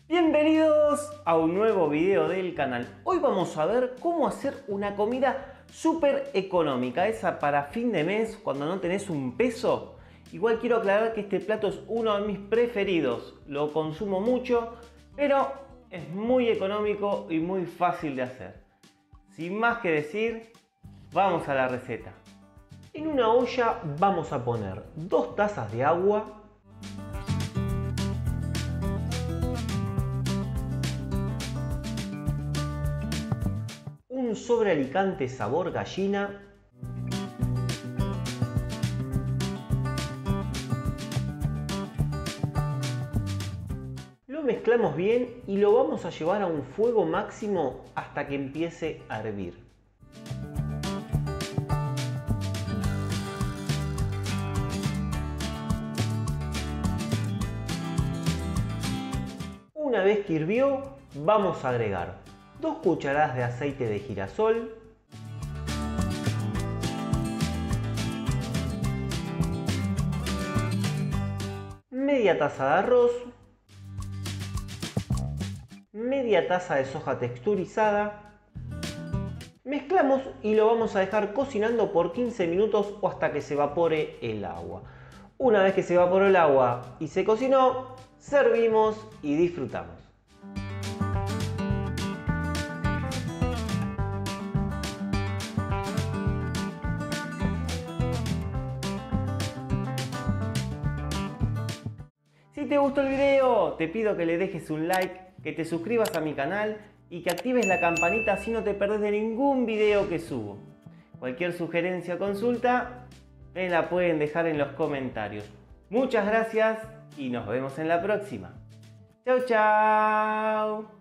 Bienvenidos a un nuevo video del canal. Hoy vamos a ver cómo hacer una comida súper económica, esa para fin de mes cuando no tenés un peso. Igual quiero aclarar que este plato es uno de mis preferidos, lo consumo mucho, pero es muy económico y muy fácil de hacer. Sin más que decir, vamos a la receta. En una olla vamos a poner 2 tazas de agua, un sobre Alicante sabor gallina, lo mezclamos bien y lo vamos a llevar a un fuego máximo hasta que empiece a hervir. Una vez que hirvió, vamos a agregar 2 cucharadas de aceite de girasol, media taza de arroz, media taza de soja texturizada. Mezclamos y lo vamos a dejar cocinando por 15 minutos o hasta que se evapore el agua. Una vez que se evaporó el agua y se cocinó, servimos y disfrutamos. Si te gustó el video, te pido que le dejes un like, que te suscribas a mi canal y que actives la campanita así no te perdés de ningún video que subo. Cualquier sugerencia o consulta me la pueden dejar en los comentarios. Muchas gracias y nos vemos en la próxima. Chau, chau.